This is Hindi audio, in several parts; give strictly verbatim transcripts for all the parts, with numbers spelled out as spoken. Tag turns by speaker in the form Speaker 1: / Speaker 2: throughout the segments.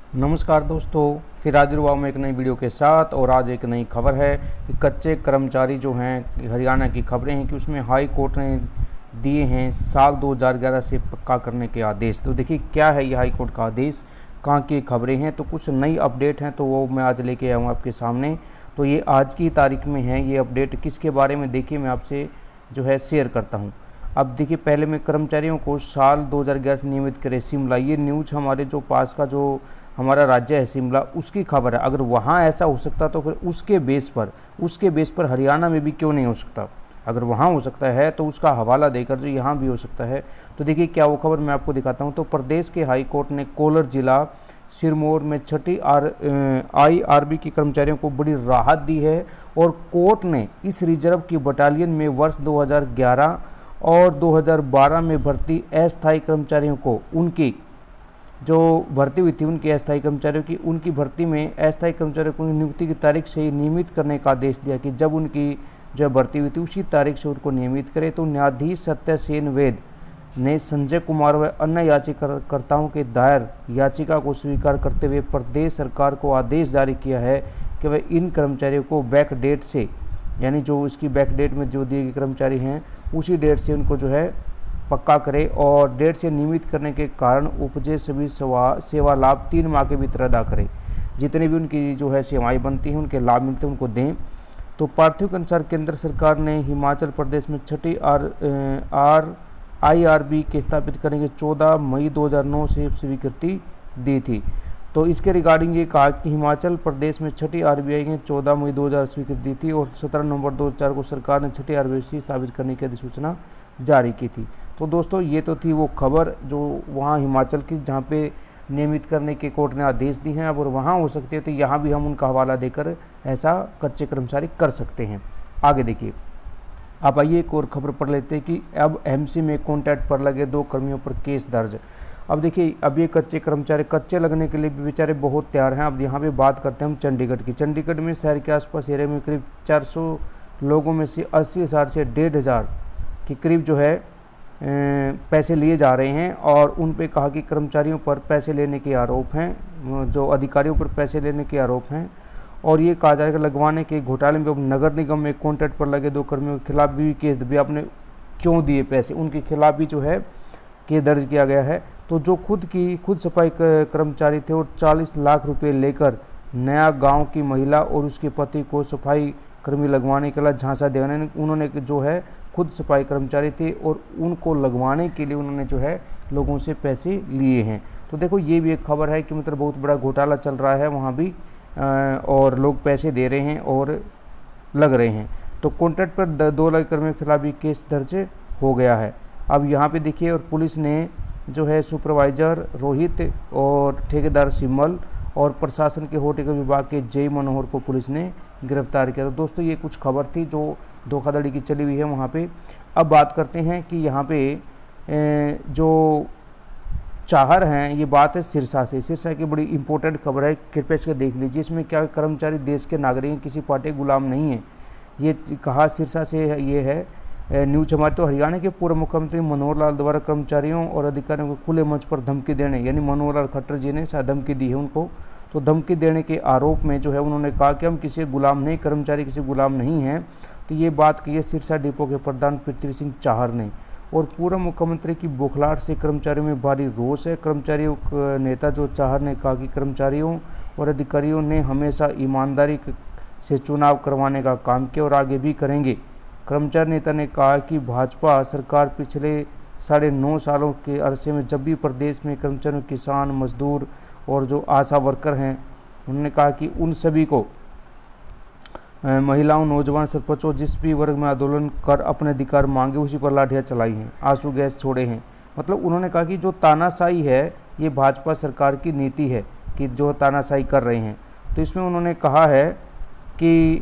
Speaker 1: नमस्कार दोस्तों, फिर हाजिर हुआ मैं एक नई वीडियो के साथ। और आज एक नई खबर है कि कच्चे कर्मचारी जो हैं, हरियाणा की खबरें हैं कि उसमें हाई कोर्ट ने दिए हैं साल दो हज़ार ग्यारह से पक्का करने के आदेश। तो देखिए क्या है ये हाई कोर्ट का आदेश, कहाँ की खबरें हैं, तो कुछ नई अपडेट हैं तो वो मैं आज लेके आया हूँ आपके सामने। तो ये आज की तारीख में है ये अपडेट, किसके बारे में देखिए मैं आपसे जो है शेयर करता हूँ। अब देखिए पहले में कर्मचारियों को साल दो हज़ार ग्यारह से नियमित करे शिमला, ये न्यूज़ हमारे जो पास का जो हमारा राज्य है शिमला उसकी खबर है। अगर वहाँ ऐसा हो सकता तो फिर उसके बेस पर उसके बेस पर हरियाणा में भी क्यों नहीं हो सकता। अगर वहाँ हो सकता है तो उसका हवाला देकर जो यहाँ भी हो सकता है। तो देखिए क्या वो खबर मैं आपको दिखाता हूँ। तो प्रदेश के हाई कोर्ट ने कोलर जिला सिरमौर में छठी आर आई आर बी के कर्मचारियों को बड़ी राहत दी है। और कोर्ट ने इस रिजर्व की बटालियन में वर्ष दो हज़ार ग्यारह और दो हज़ार बारह में भर्ती अस्थायी कर्मचारियों को उनकी जो भर्ती हुई थी उनके अस्थायी कर्मचारियों की उनकी भर्ती में अस्थायी कर्मचारियों को नियुक्ति की तारीख से ही नियमित करने का आदेश दिया कि जब उनकी जो भर्ती हुई थी उसी तारीख से उनको नियमित करे। तो न्यायाधीश सत्यसेन वैद ने संजय कुमार व अन्य याचिकाकर्ताओं के दायर याचिका को स्वीकार करते हुए प्रदेश सरकार को आदेश जारी किया है कि वह इन कर्मचारियों को बैक डेट से, यानी जो इसकी बैक डेट में जो दिए गए कर्मचारी हैं उसी डेट से उनको जो है पक्का करे और डेट से नियमित करने के कारण उपजे सभी सेवा सेवा लाभ तीन माह के भीतर अदा करें। जितने भी उनकी जो है सेवाएं बनती हैं उनके लाभ मिलते हैं उनको दें। तो पार्थिव के अनुसार केंद्र सरकार ने हिमाचल प्रदेश में छठी R R I R B के स्थापित करने के चौदह मई दो हज़ार नौ से स्वीकृति दी थी। तो इसके रिगार्डिंग ये कहा कि हिमाचल प्रदेश में छठी आर बी आई ने चौदह मई दो हज़ार स्वीकृति दी थी और सत्रह नवंबर दो हज़ार को सरकार ने छठी आर बी आई स्थापित करने की अधिसूचना जारी की थी। तो दोस्तों ये तो थी वो खबर जो वहाँ हिमाचल की, जहाँ पे नियमित करने के कोर्ट ने आदेश दिए हैं। अब और वहाँ हो सकती है तो यहाँ भी हम उनका हवाला देकर ऐसा कच्चे कर्मचारी कर सकते हैं। आगे देखिए, आप आइए एक और खबर पढ़ लेते हैं कि अब एमसी में कॉन्ट्रैक्ट पर लगे दो कर्मियों पर केस दर्ज। अब देखिए अब ये कच्चे कर्मचारी कच्चे लगने के लिए भी बेचारे बहुत तैयार हैं। अब यहाँ पे बात करते हैं हम चंडीगढ़ की। चंडीगढ़ में शहर के आसपास एरिया में करीब चार सौ लोगों में से अस्सी हज़ार से डेढ़ हज़ार के करीब जो है पैसे लिए जा रहे हैं। और उन पे कहा कि कर्मचारियों पर पैसे लेने के आरोप हैं, जो अधिकारियों पर पैसे लेने के आरोप हैं। और ये कहा जा रहा है कि लगवाने के घोटाले में अब नगर निगम में कॉन्ट्रैक्ट पर लगे दो कर्मियों के खिलाफ भी केस, भी आपने क्यों दिए पैसे, उनके खिलाफ भी जो है केस दर्ज किया गया है। तो जो खुद की खुद सफाई कर्मचारी थे और चालीस लाख रुपए लेकर नया गांव की महिला और उसके पति को सफाई कर्मी लगवाने के लिए झांसा देने, उन्होंने जो है खुद सफाई कर्मचारी थे और उनको लगवाने के लिए उन्होंने जो है लोगों से पैसे लिए हैं। तो देखो ये भी एक खबर है कि मतलब बहुत बड़ा घोटाला चल रहा है वहाँ भी, और लोग पैसे दे रहे हैं और लग रहे हैं। तो कॉन्ट्रैक्ट पर दो लाख कर्मियों के खिलाफ भी केस दर्ज हो गया है। अब यहाँ पे देखिए, और पुलिस ने जो है सुपरवाइजर रोहित और ठेकेदार सिमल और प्रशासन के होर्टिकल विभाग के जय मनोहर को पुलिस ने गिरफ्तार किया। तो दोस्तों ये कुछ खबर थी जो धोखाधड़ी की चली हुई है वहाँ पे। अब बात करते हैं कि यहाँ पे जो चाहर हैं, ये बात है सिरसा से। सिरसा की बड़ी इंपॉर्टेंट खबर है, कृपया इसको देख लीजिए। इसमें क्या कर्मचारी देश के नागरिक हैं, किसी पार्टी के गुलाम नहीं है, ये कहा सिरसा से ये है न्यूज हमारे। तो हरियाणा के पूर्व मुख्यमंत्री मनोहर लाल द्वारा कर्मचारियों और अधिकारियों को खुले मंच पर धमकी देने, यानी मनोहर लाल खट्टर जी ने शायद धमकी दी है उनको, तो धमकी देने के आरोप में जो है उन्होंने कहा कि हम किसी गुलाम नहीं, कर्मचारी किसी गुलाम नहीं हैं। तो ये बात की है सिरसा डिपो के प्रधान पृथ्वी सिंह चाहर ने। और पूर्व मुख्यमंत्री की बौखलाहट से कर्मचारियों में भारी रोष है। कर्मचारियों नेता जो चाहर ने कहा कि कर्मचारियों और अधिकारियों ने हमेशा ईमानदारी से चुनाव करवाने का काम किया और आगे भी करेंगे। कर्मचारी नेता ने कहा कि भाजपा सरकार पिछले साढ़े नौ सालों के अरसे में जब भी प्रदेश में कर्मचारियों, किसान, मजदूर और जो आशा वर्कर हैं, उन्होंने कहा कि उन सभी को, महिलाओं, नौजवान, सरपंचों, जिस भी वर्ग में आंदोलन कर अपने अधिकार मांगे उसी पर लाठियाँ चलाई हैं, आंसू गैस छोड़े हैं। मतलब उन्होंने कहा कि जो तानाशाही है ये भाजपा सरकार की नीति है कि जो तानाशाही कर रहे हैं। तो इसमें उन्होंने कहा है कि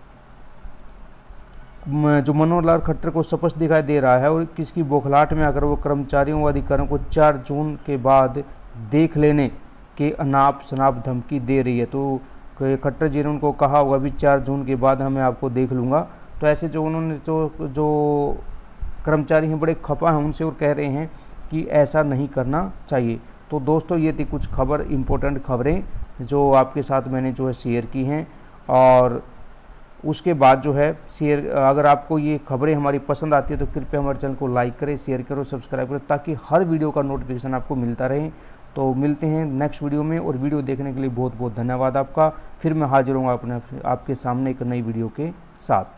Speaker 1: जो मनोहर लाल खट्टर को स्पष्ट दिखाई दे रहा है और किसकी बौखलाहट में अगर वो कर्मचारियों व अधिकारियों को चार जून के बाद देख लेने के अनाप शनाप धमकी दे रही है। तो खट्टर जी ने उनको कहा होगा भी चार जून के बाद हमें आपको देख लूँगा। तो ऐसे जो उन्होंने जो जो कर्मचारी हैं बड़े खफा हैं उनसे और कह रहे हैं कि ऐसा नहीं करना चाहिए। तो दोस्तों ये थी कुछ खबर इम्पोर्टेंट खबरें जो आपके साथ मैंने जो है शेयर की हैं। और उसके बाद जो है शेयर, अगर आपको ये खबरें हमारी पसंद आती है तो कृपया हमारे चैनल को लाइक करें, शेयर करो, सब्सक्राइब करो, ताकि हर वीडियो का नोटिफिकेशन आपको मिलता रहे। तो मिलते हैं नेक्स्ट वीडियो में, और वीडियो देखने के लिए बहुत बहुत धन्यवाद आपका। फिर मैं हाजिर हूँ अपने आपके सामने एक नई वीडियो के साथ।